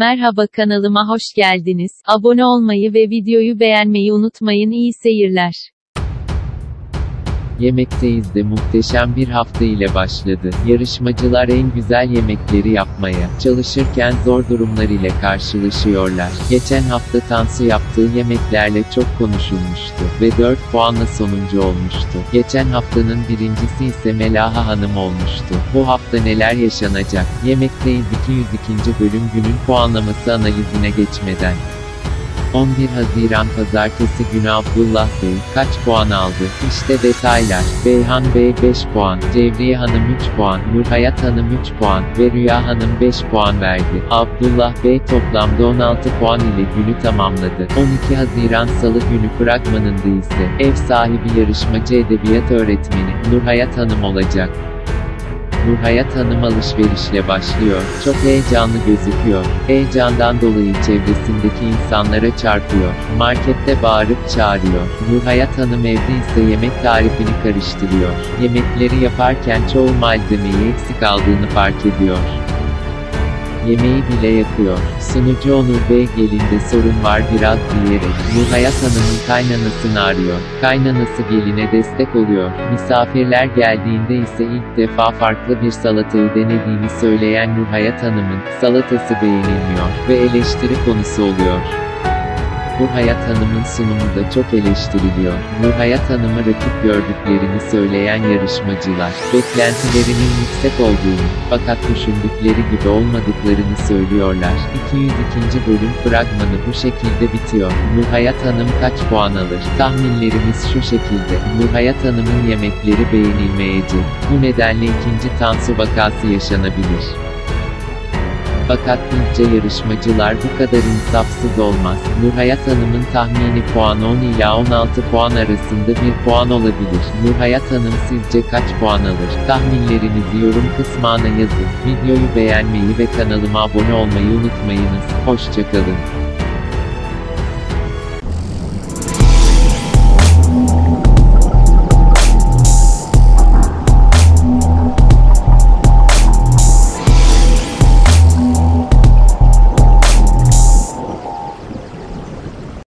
Merhaba, kanalıma hoş geldiniz. Abone olmayı ve videoyu beğenmeyi unutmayın. İyi seyirler. Yemekteyiz de muhteşem bir hafta ile başladı. Yarışmacılar en güzel yemekleri yapmaya çalışırken zor durumlar ile karşılaşıyorlar. Geçen hafta Tansu yaptığı yemeklerle çok konuşulmuştu ve 4 puanla sonuncu olmuştu. Geçen haftanın birincisi ise Melaha Hanım olmuştu. Bu hafta neler yaşanacak? Yemekteyiz 202. bölüm günün puanlaması analizine geçmeden 11 Haziran Pazartesi günü Abdullah Bey kaç puan aldı? İşte detaylar. Beyhan Bey 5 puan, Cevriye Hanım 3 puan, Nurhayat Hanım 3 puan ve Rüya Hanım 5 puan verdi. Abdullah Bey toplamda 16 puan ile günü tamamladı. 12 Haziran Salı günü fragmanında ise ev sahibi yarışmacı edebiyat öğretmeni Nurhayat Hanım olacak. Nurhayat Hanım alışverişle başlıyor. Çok heyecanlı gözüküyor. Heyecandan dolayı çevresindeki insanlara çarpıyor. Markette bağırıp çağırıyor. Nurhayat Hanım evde ise yemek tarifini karıştırıyor. Yemekleri yaparken çoğu malzemeyi eksik aldığını fark ediyor. Yemeği bile yakıyor. Sunucu Onur Bey gelinde sorun var biraz diyerek Nurhayat Hanım'ın kaynanasını arıyor. Kaynanası geline destek oluyor. Misafirler geldiğinde ise ilk defa farklı bir salatayı denediğini söyleyen Nurhayat Hanım'ın salatası beğenilmiyor ve eleştiri konusu oluyor. Nurhayat Hanım'ın sunumu da çok eleştiriliyor. Nurhayat Hanım'ı rakip gördüklerini söyleyen yarışmacılar, beklentilerinin yüksek olduğunu, fakat düşündükleri gibi olmadıklarını söylüyorlar. 202. bölüm fragmanı bu şekilde bitiyor. Nurhayat Hanım kaç puan alır? Tahminlerimiz şu şekilde. Nurhayat Hanım'ın yemekleri beğenilmeyecek. Bu nedenle ikinci Tansu vakası yaşanabilir. Fakat ilkçe yarışmacılar bu kadar insafsız olmaz. Nurhayat Hanım'ın tahmini puan 10 ila 16 puan arasında bir puan olabilir. Nurhayat Hanım sizce kaç puan alır? Tahminlerinizi yorum kısmına yazın. Videoyu beğenmeyi ve kanalıma abone olmayı unutmayınız. Hoşça kalın.